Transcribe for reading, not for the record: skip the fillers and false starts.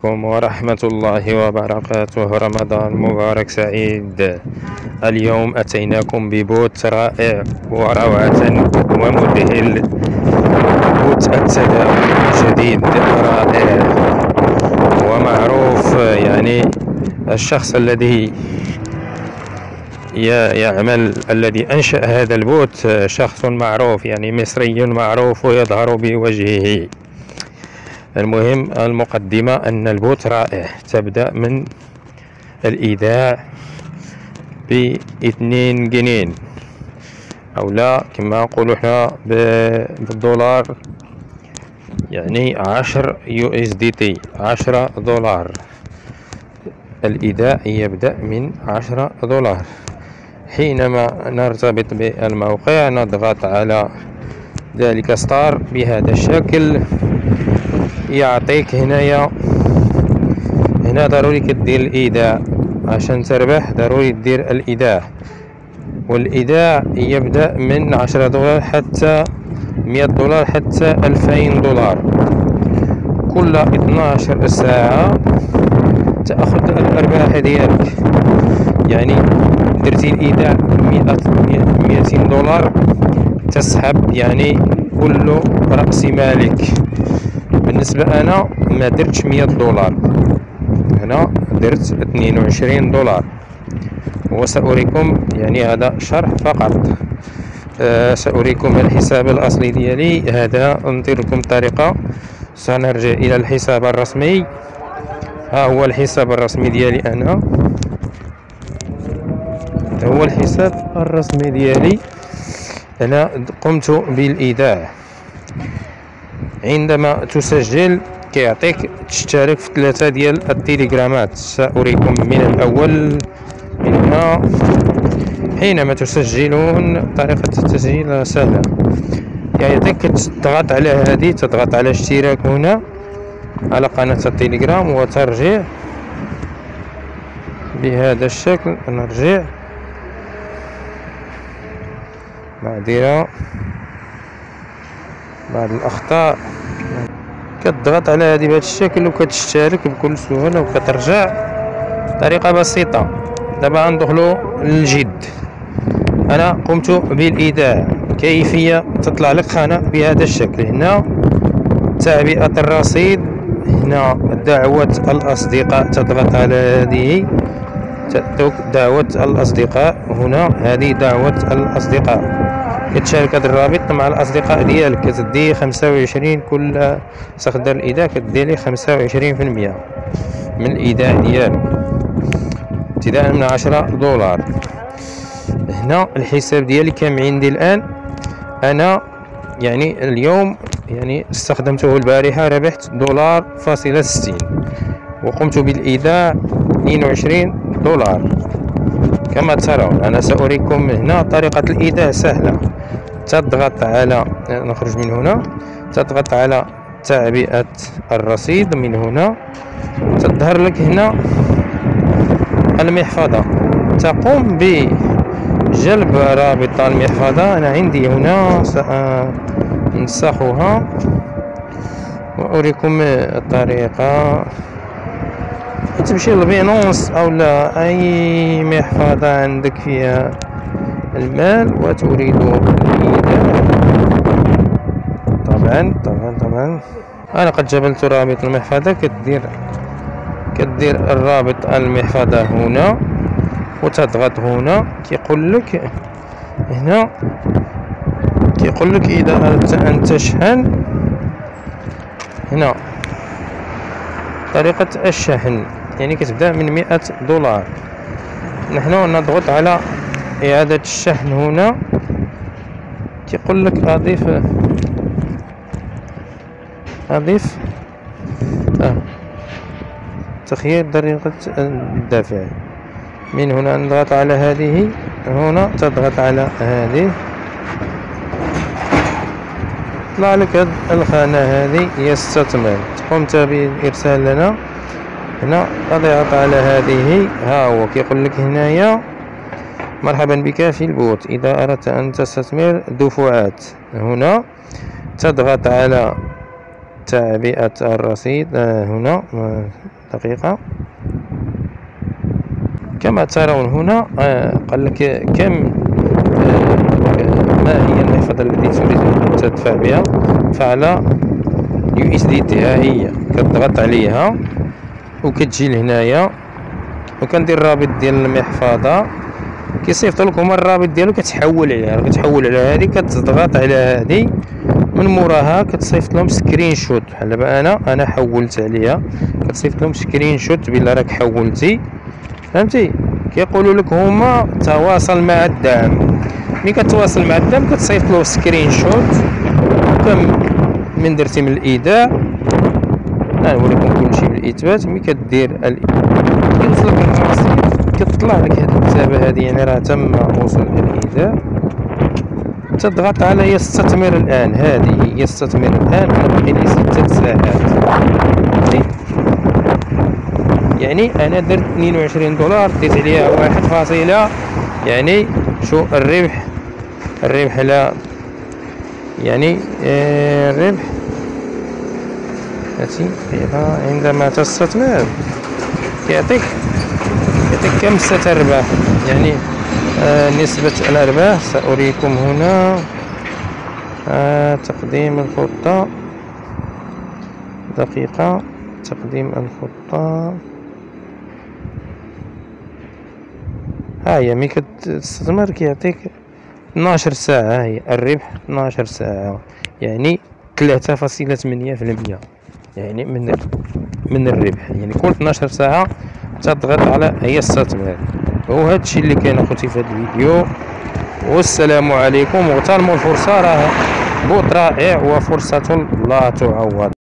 ورحمة الله وبركاته. رمضان مبارك سعيد. اليوم أتيناكم ببوت رائع وروعة ومذهل، بوت التداول الجديد رائع ومعروف، يعني الشخص الذي يعمل الذي أنشأ هذا البوت شخص معروف، يعني مصري معروف ويظهر بوجهه. المهم المقدمة أن البوت رائع، تبدأ من الإيداع ب2 جنيه أو لا كما نقولوا حنا بالدولار، يعني 10 USDT، 10 دولار. الإيداع يبدأ من 10 دولار. حينما نرتبط بالموقع نضغط على ذلك ستار بهذا الشكل، يعطيك هنا ضروري كدير الإيداع عشان تربح، ضروري دير الإيداع، والإيداع يبدأ من 10 دولار حتى 100 دولار حتى 2000 دولار. كل 12 ساعة تأخذ الأرباح ديالك، يعني درتي الإيداع 200 دولار تسحب يعني كل رأس مالك. بالنسبة أنا ما درتش 100 دولار، هنا درت 22 دولار، وسأريكم يعني هذا شرح فقط. سأريكم الحساب الأصلي ديالي، هذا ندير لكم طريقة. سنرجع إلى الحساب الرسمي. ها هو الحساب الرسمي ديالي، أنا هو الحساب الرسمي ديالي. أنا قمت بالإيداع. عندما تسجل كيعطيك تشترك في 3 ديال التليجرامات. سأريكم من الأول من هنا. حينما تسجلون طريقة التسجيل سهلة، يعطيك تضغط على هذه، تضغط على اشتراك هنا على قناة التليجرام وترجع بهذا الشكل. نرجع معذرة بعض الأخطاء. كتضغط على هذه بهذا الشكل وكتشترك بكل سهولة وكترجع. طريقة بسيطة. دابا ندخلوا للجد. أنا قمت بالإيداع. كيفية؟ تطلع لك قناة بهذا الشكل، هنا تعبئة الرصيد، هنا دعوة الأصدقاء، تضغط على هذه تأتوك دعوة الأصدقاء. هنا هذه دعوة الأصدقاء، كتشارك هذا الرابط مع الأصدقاء ديالك، كتدي 25 كل استخدام الإيداع، كدير لي 25% من الإيداع ديالك ابتداء من 10 دولار. هنا الحساب ديالي كم عندي الآن. أنا يعني اليوم يعني استخدمته البارحة، ربحت $1.60 وقمت بالإيداع 22 دولار كما ترون. أنا سأريكم هنا طريقة الإيداع سهلة. تضغط على، نخرج من هنا، تضغط على تعبئة الرصيد. من هنا تظهر لك هنا المحفظة، تقوم بجلب رابط المحفظة. أنا عندي هنا، سأنسخها وأريكم الطريقة. تمشي لبينونس أو لا أي محفظة عندك فيها المال وتريد الإيداع. طبعا أنا قد جبلت رابط المحفظة. كدير الرابط المحفظة هنا وتضغط هنا. كيقول لك هنا، كيقول لك إذا أردت أن تشحن، هنا طريقة الشحن، يعني كتبدأ من 100 دولار. نحن نضغط على إعادة الشحن. هنا كيقول لك أضيف تخيير طريقة الدفع. من هنا نضغط على هذه، هنا تضغط على هذه، طلع لك هاد الخانة هذه يستثمر. قمت بالإرسال لنا، هنا تضغط على هذه. ها هو كيقول لك هنايا مرحبا بك في البوت، إذا أردت أن تستثمر دفعات. هنا تضغط على تعبئة الرصيد هنا دقيقة. كما ترون هنا قال لك كم ما هي المحفظة التي تريد أن تدفع بها، فعلى USDT. ها هي كتضغط عليها وكتجي لهنايا وكندير الرابط ديال المحفظة، كيصيفط لكم الرابط ديالو، كتحول عليها، كتحول على هذه، كتضغط على هذه، من موراها كتصيفط لهم سكرين شوت. بحال دابا انا حولت عليها، كتصيفط لهم سكرين شوت بلا راك حولتي، فهمتي؟ كيقولوا لك هما تواصل مع الدعم. ملي كتواصل مع الدعم كتصيفط له سكرين شوت كم من درتي من الايداع. نوريكم كلشي بالاثبات. ملي كدير كيوصلك الرصيد، كتطلع لك هذه الكتابه هذه، يعني راه تم وصول الايداع. تضغط على يستثمر الان. هذه هي يستثمر الان، انا باقي لي 6 ساعات. يعني انا درت 22 دولار، ديت عليها 1 يعني شو الربح لا يعني الربح هاتي عندما تستثمر يعطيك كم ستربح، يعني نسبة الأرباح. سأريكم هنا تقديم الخطة، دقيقة، تقديم الخطة. هي ملي كتستثمر كيعطيك 12 ساعة، هي الربح 12 ساعة، يعني 3.8% يعني من الربح. يعني كل 12 ساعة تضغط على هي استثمار. وهذا الشيء اللي كاين اخوتي في هذا الفيديو، والسلام عليكم. واغتنموا الفرصة، راه بوط رائع وفرصة لا تعوض.